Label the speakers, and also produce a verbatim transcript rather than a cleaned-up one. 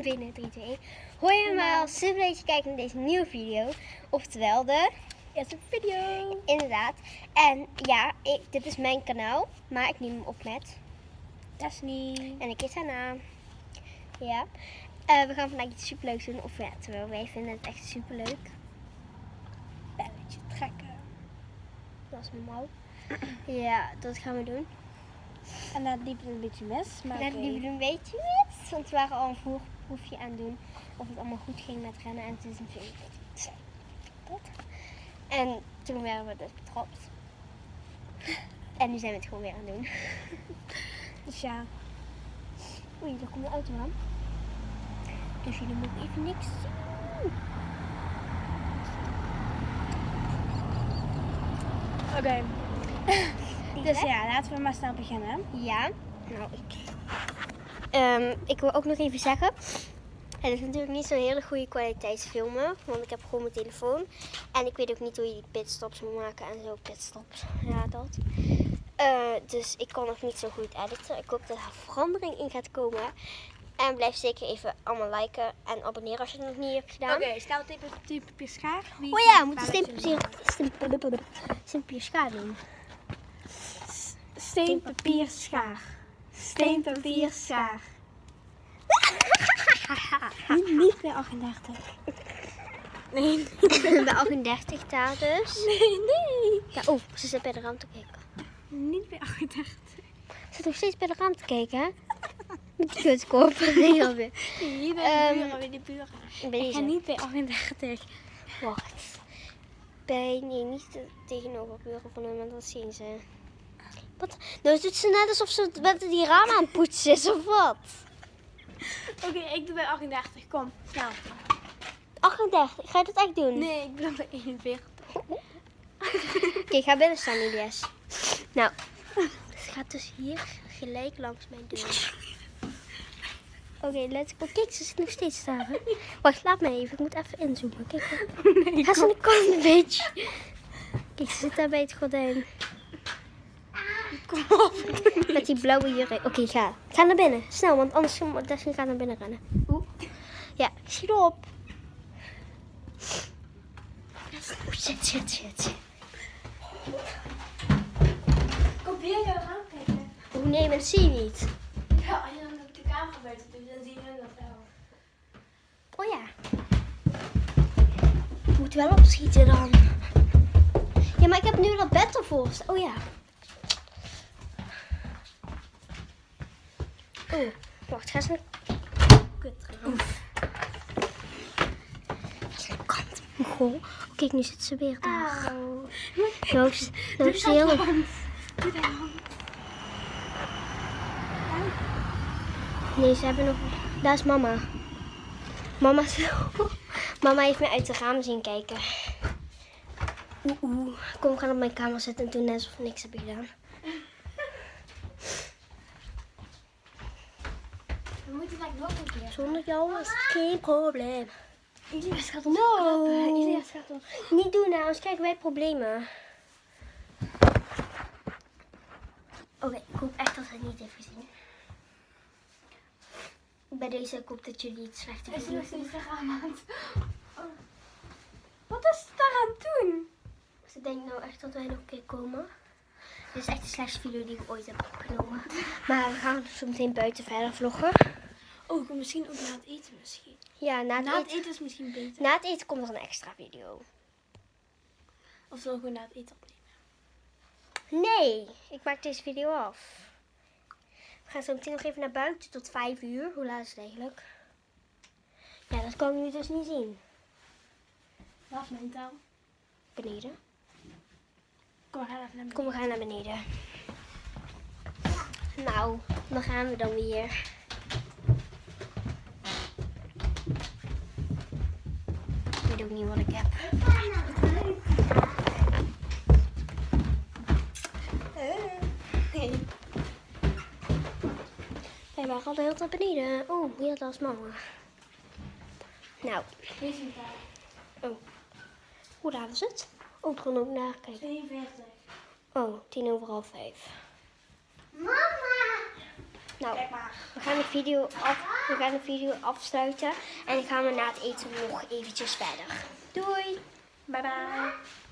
Speaker 1: drie, twee, één. Hoi allemaal, super dat je kijkt naar deze nieuwe video. Oftewel de
Speaker 2: eerste video.
Speaker 1: Inderdaad. En ja, ik, dit is mijn kanaal, maar ik neem hem op met
Speaker 2: Destiny.
Speaker 1: en ik is Hannah. Ja. Uh, we gaan vandaag iets superleuks doen. Of ja, terwijl wij vinden het echt superleuk.
Speaker 2: Belletje trekken.
Speaker 1: Dat is normaal. Ja, dat gaan we doen.
Speaker 2: En dat liep een beetje mis. Maar
Speaker 1: dat
Speaker 2: okay.
Speaker 1: liep een beetje mis. Want we waren al een voorproefje aan het doen. Of het allemaal goed ging met rennen. En het is natuurlijk dat. En toen werden we dus betrapt. En nu zijn we het gewoon weer aan het doen.
Speaker 2: Dus ja.
Speaker 1: Oei, daar komt de auto aan. Dus jullie moeten even niks zien.
Speaker 2: Oké. Okay. Dus ja, laten we maar snel beginnen.
Speaker 1: Ja. Nou, ik... Um, ik wil ook nog even zeggen. Het is natuurlijk niet zo'n hele goede kwaliteit filmen. Want ik heb gewoon mijn telefoon. En ik weet ook niet hoe je die pitstops moet maken en zo. Pitstops. Ja, dat. Uh, dus ik kan nog niet zo goed editen. Ik hoop dat er verandering in gaat komen. En blijf zeker even allemaal liken en abonneren als je het nog niet hebt gedaan.
Speaker 2: Oké, okay, stel steen, papier, schaar.
Speaker 1: Oh ja, we moeten steen, papier, steen, papier, schaar doen.
Speaker 2: Steen, papier, schaar. Steen, papier, schaar. niet, niet bij achtendertig. Nee.
Speaker 1: Bij achtendertig daar dus.
Speaker 2: Nee, nee.
Speaker 1: Ja, oh, ze zit bij de raam te kijken.
Speaker 2: Niet bij achtendertig.
Speaker 1: Ze zit nog steeds bij de raam te kijken. Met die kutkop. Nee, alweer.
Speaker 2: Niet bij de buren, bij de buren.
Speaker 1: Ben
Speaker 2: ik ga niet bij achtendertig.
Speaker 1: Wacht. Bij, nee, niet tegenover buren van hem, want dat zien ze. Wat? Nou doet ze net alsof ze met die raam aan het poetsen is, of wat?
Speaker 2: Oké, okay, ik doe bij achtendertig. Kom, snel.
Speaker 1: achtendertig? Ga je dat echt doen?
Speaker 2: Nee, ik ben bij eenenveertig.
Speaker 1: Oké, okay, ga binnen staan, Elias. Nou, ze gaat dus hier gelijk langs mijn deur. Oké, okay, let's go. Kijk, ze zit nog steeds daar. Hè? Wacht, laat me even. Ik moet even inzoomen. Kijk,
Speaker 2: nee,
Speaker 1: ga ze aan de kant een beetje. Kijk, ze zit daar bij het gordijn.
Speaker 2: Kom op.
Speaker 1: Met die blauwe jurk. Oké, okay, ga. Ga naar binnen. Snel, want anders Destiny gaat naar binnen rennen. Oeh. Ja, schiet op. Oeh, zit, zit, zit.
Speaker 2: Kom hier jou gaan kijken.
Speaker 1: Oeh, nee, maar dat zie je niet.
Speaker 2: Ja, als je dan op de camera buiten doet, dan zie je hem dat wel.
Speaker 1: Oh ja. Je moet wel opschieten dan. Ja, maar ik heb nu dat bed ervoor. Oh ja. Oeh, wacht, ga eens naar kut terug. Kant. Goh. Kijk, nu zit ze weer daar.
Speaker 2: Auw.
Speaker 1: Nou, is nou is ze heel...
Speaker 2: Doe dat hand.
Speaker 1: Nee, ze hebben nog... Daar is mama. Mama, mama heeft me uit de raam zien kijken. Oeh, oeh. Kom, we gaan op mijn kamer zitten en doen net alsof we niks hebben gedaan.
Speaker 2: We moeten gelijk nog een keer.
Speaker 1: Zonder jou is het geen probleem.
Speaker 2: Elias gaat ons
Speaker 1: No.
Speaker 2: klappen. Elias gaat ons...
Speaker 1: Niet doen, nou, anders krijgen wij problemen. Oké, okay, ik hoop echt dat hij het niet heeft gezien. Bij deze ik hoop dat jullie het slechte
Speaker 2: Is er
Speaker 1: vinden.
Speaker 2: nog steeds de raam aan het... Oh. Wat is het daar aan het doen?
Speaker 1: Ze denkt nou echt dat wij nog een keer komen. Dit is echt de slechtste video die ik ooit heb opgenomen. Maar we gaan zo meteen buiten verder vloggen.
Speaker 2: Oh, misschien ook na het eten misschien.
Speaker 1: Ja, na het,
Speaker 2: Na het
Speaker 1: eten,
Speaker 2: eten is misschien beter.
Speaker 1: na het eten komt er een extra video.
Speaker 2: Of zullen we gewoon na het eten opnemen?
Speaker 1: Nee, ik maak deze video af. We gaan zo meteen nog even naar buiten tot vijf uur. Hoe laat is het eigenlijk? Ja, dat kan ik nu dus niet zien.
Speaker 2: Waar is mijn taal?
Speaker 1: Beneden.
Speaker 2: Kom, we gaan even naar beneden.
Speaker 1: Kom, we gaan naar beneden. Nou, dan gaan we dan weer. Ik weet ook niet wat ik heb.
Speaker 2: Hey.
Speaker 1: Wij waren al de hele tijd beneden. Oh, hier was mama. Nou.
Speaker 2: Deze is mijn taal.
Speaker 1: Oh. Hoe laat is het? Oh, ik kan ook nakijken.
Speaker 2: tweeënveertig.
Speaker 1: Oh, tien over half vijf.
Speaker 2: Mama!
Speaker 1: Nou,
Speaker 2: Kijk maar.
Speaker 1: we gaan de video, af, we gaan de video afsluiten. En dan gaan we na het eten nog eventjes verder. Doei!
Speaker 2: Bye bye.